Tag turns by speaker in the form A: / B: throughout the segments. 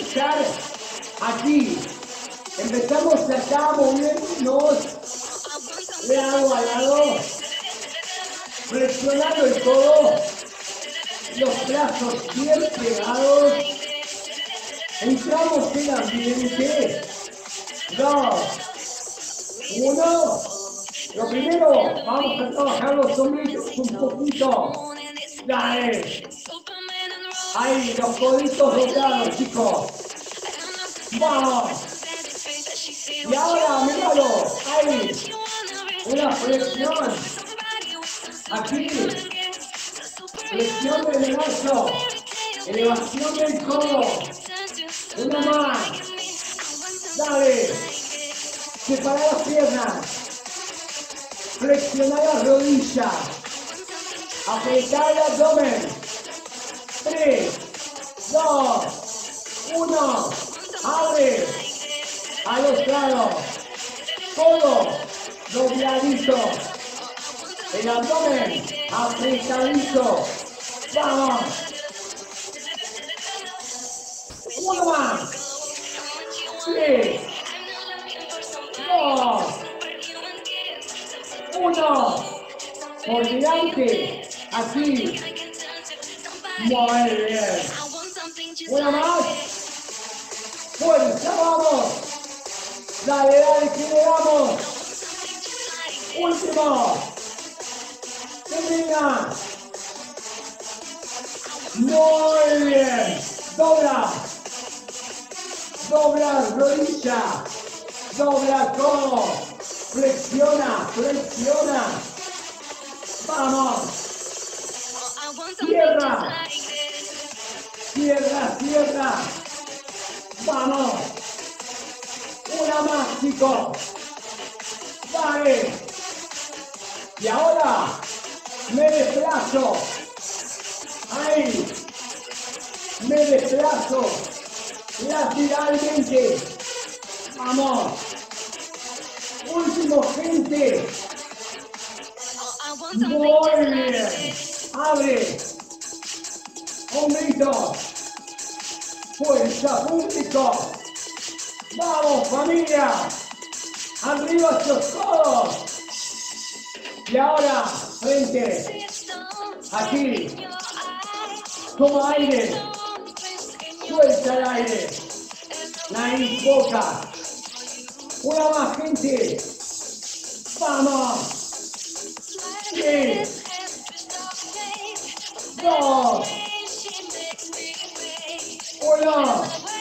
A: estar aquí. Empezamos acá moviéndonos de lado a lado, flexionando el codo, los brazos bien pegados. Entramos en ambiente. 2, 1. Lo primero, vamos a trabajar los hombros un poquito. Dale. Ahí, los coditos doblados, chicos. Vamos. Y ahora, míralo. Ahí. Una flexión. Aquí. Flexión del brazo. Elevación del codo. Una más. Dale. Separa las piernas. Flexionar las rodillas. Apretar el abdomen. 3, 2, 1. Abre. A los lados. Codo dobladito. El abdomen apretadito. Vamos. Uno más. 3, 2, 1. Por delante. Aquí. Muy bien. Una más. Fuerza, vamos. Dale, dale, que le damos. Último. Termina. Muy bien. Dobla. Dobla rodilla. Dobla codo. Flexiona, flexiona. Vamos. Cierra. Cierra, cierra. Vamos. Una más, chicos. Dale. Y ahora me desplazo. Ahí. Me desplazo lateralmente. Vamos. Último, gente. Muy bien. Abre. Hombritos. Fuerza, público. Vamos, familia. Arriba esos codos. Y ahora, frente. Aquí. Toma aire. Suelta el aire. Nariz, boca. Una más, gente. Vamos. 3, 2, 1.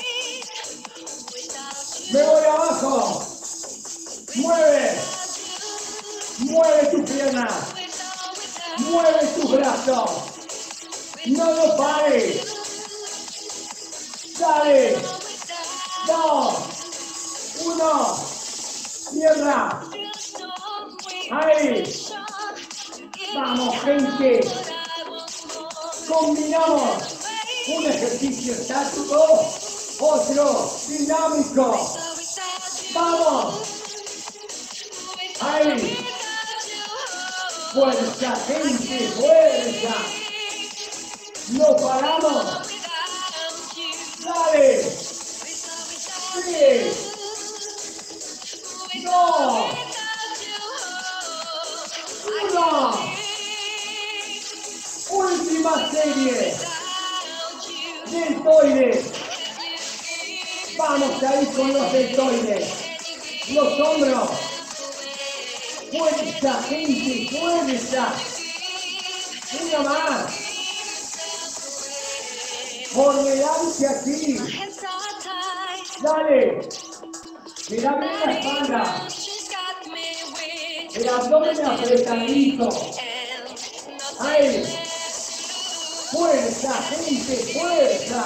A: Me voy abajo. Mueve. Mueve tu pierna. Mueve tus brazos. No lo pares. Dale. 2, 1. Cierra. Ahí. Vamos, gente. Combinamos un ejercicio estático, otro dinámico. Vamos. Ahí. Fuerza, gente, fuerza. No paramos. Dale. 3, 2, 1. Última serie. Deltoides. Vamos a ir con los deltoides. Los hombros. Fuerza, gente, fuerza. Una más. Por delante aquí. Dale. Mira bien la espalda. El abdomen apretadito. Ahí. Fuerza, gente, fuerza.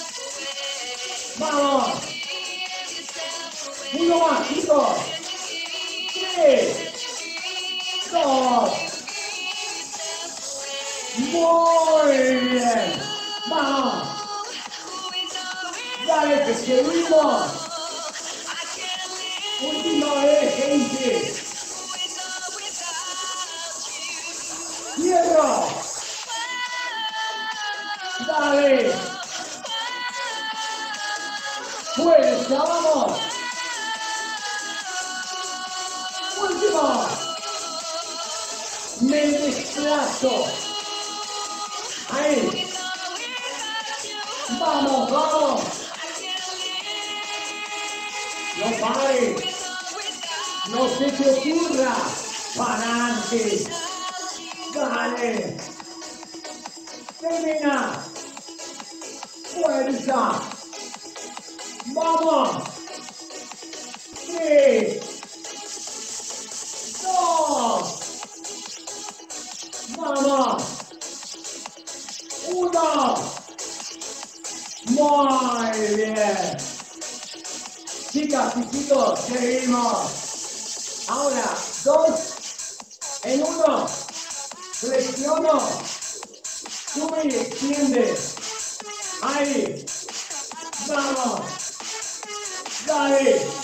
A: Vamos. Uno más, chicos. 3, 2. Muy bien. Vamos. Dale, que seguimos. Última vez, gente. Cierro. Dale. Fuerza, vamos. Último. Me desplazo. Ahí. Vamos, vamos. No pares. No se te ocurra. Para adelante. Dale. Termina. Fuerza. Vamos. 3, 2. Vamos. 1. Muy bien. Chicas y chicos, seguimos. Ahora, 2 en 1. Flexiono. Sube y extiende. Ahí. Vamos. Dale.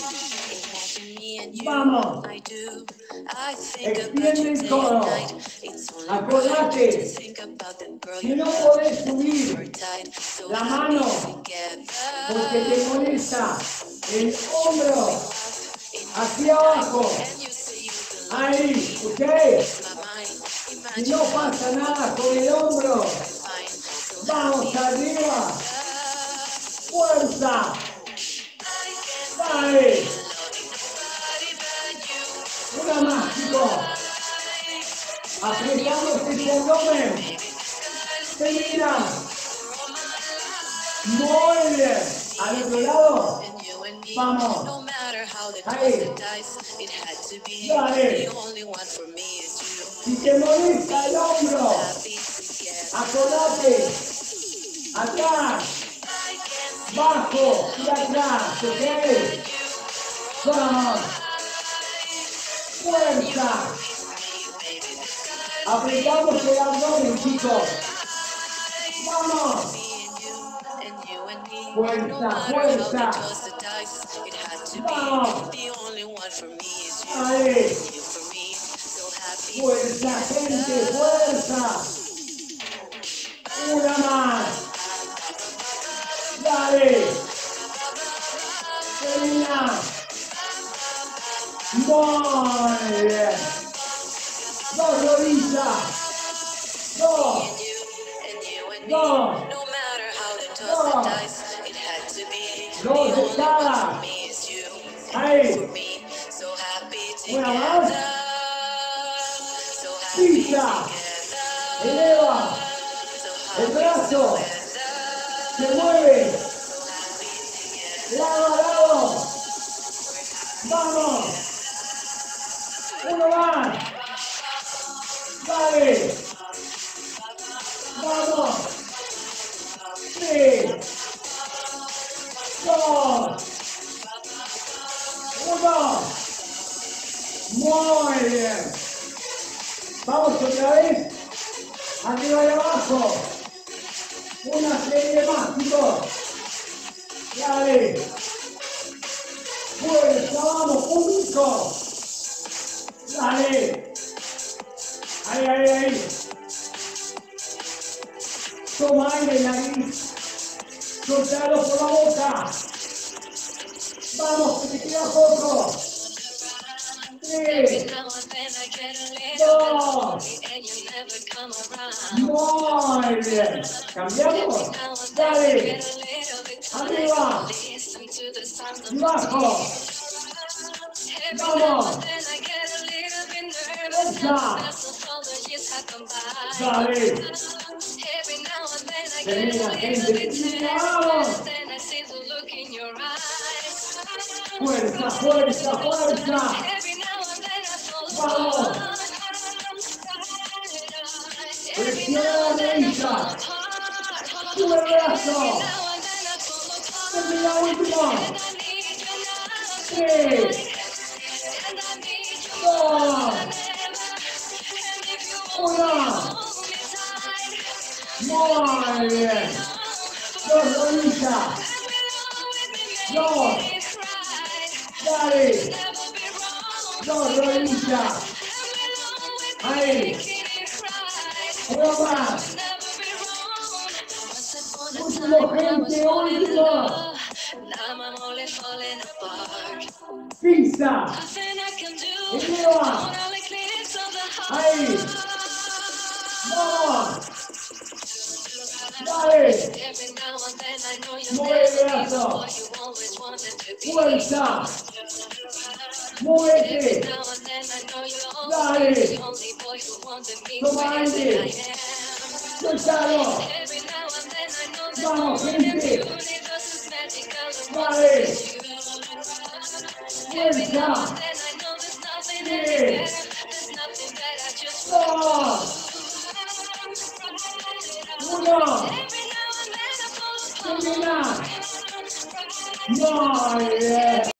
A: Vamos. Extiende el codo. Acordate. Si no podés subir la mano porque te molesta el hombro hacia abajo. Ahí, ¿ok? Si no pasa nada con el hombro, vamos arriba. Fuerza. Dale. Una más, chicos. Apretamos el abdomen. Termina. Muy bien. Al otro lado. Vamos. Ahí. Dale. Si te molesta el hombro, acordate. Atrás. Bajo y atrás. ¿Ok? Vamos. Fuerza. Apretamos el abdomen, chicos. Vamos. Fuerza, fuerza. Vamos. Ahí. Fuerza, gente, fuerza. Una más. Dale. Termina. Muy bien. 2 rodillas. 2. 2. 2 de cada. Ahí. Una más. Pisa. Eleva. El brazo. Se mueve. Lado a lado. Vamos. Uno más. Dale. Vamos. 3, 2, 1. Muy bien. Vamos otra vez. Arriba y abajo. Una serie más, chicos. Dale. Fuerza, vamos, público. Dale. Ahí, ahí, ahí. Toma aire, nariz. Soltalo por la boca. Vamos, que te queda poco. 3, 2. Muy bien. ¿Cambiamos? Dale. Arriba. Y abajo. Vamos. Fuerza. Dale. Termina, gente. Vamos. Fuerza, fuerza, fuerza. Vamos. Presiona la rodilla. Sube el brazo. Termina último. 3, 2, 1. Muy bien. 2 rodillas. 2. Dale. 2 rodillas. Ahí. Una más. Último, gente, último.
B: Now I'm only falling apart.
A: Pisa.
B: Nothing I can do.
A: Eleva.
B: Don't all eclipse of the heart.
A: Ahí. Vamos. Dale.
B: Every now and then I know you'll
A: Mueve
B: never
A: el
B: be the
A: brazo.
B: boy you always wanted to be.
A: Fuerza.
B: Every
A: Muévete.
B: now and then I know you'll always
A: Dale.
B: be the only boy who wanted me the
A: Toma
B: way that
A: aire.
B: I am.
A: Suéltalo.
B: Every now and then I know that
A: Vamos,
B: no one in the
A: gente.
B: universe is magical and
A: Dale.
B: wants to be you. Every now and then I know there's nothing any better